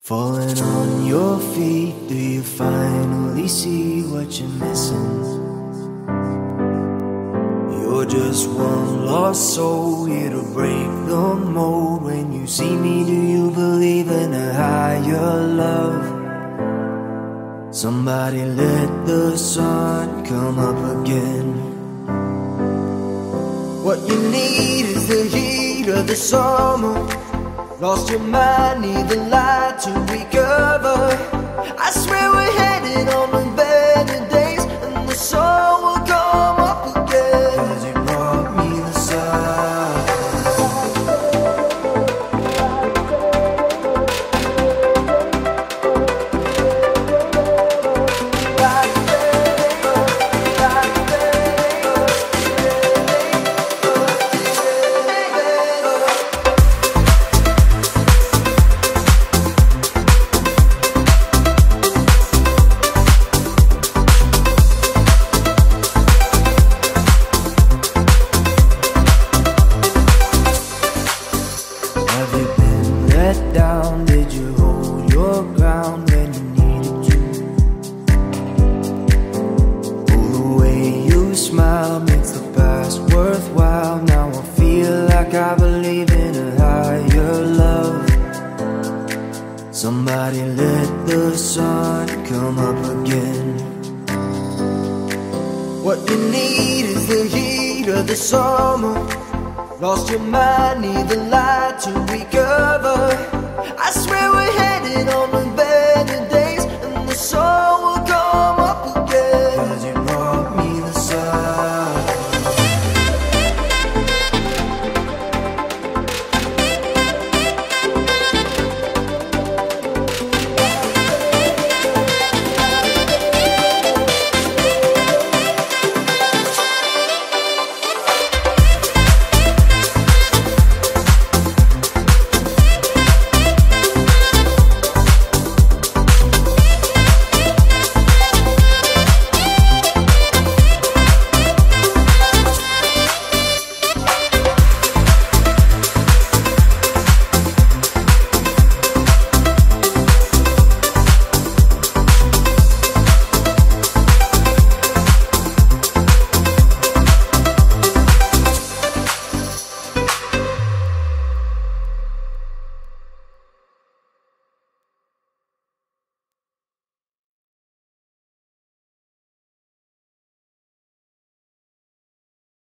Falling on your feet, do you finally see what you're missing? You're just one lost soul here to break the mold. When you see me, do you believe in a higher love? Somebody let the sun come up again. What you need is the heat of the summer. Lost your mind, need the light to recover. I swear we're headed on the better days, and the sun will come up again. 'Cause you brought me the sun. Down, did you hold your ground when you needed to? Oh, the way you smile makes the past worthwhile. Now I feel like I believe in a higher love. Somebody let the sun come up again. What you need is the heat of the summer. Lost your mind, need the light to recover. I swear